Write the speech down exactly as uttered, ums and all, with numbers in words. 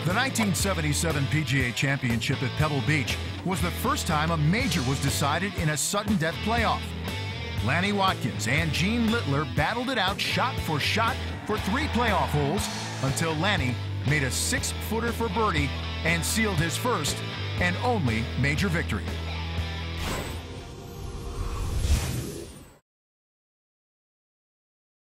The nineteen seventy-seven P G A Championship at Pebble Beach was the first time a major was decided in a sudden death playoff. Lanny Wadkins and Gene Littler battled it out shot for shot for three playoff holes until Lanny made a six-footer for birdie and sealed his first and only major victory.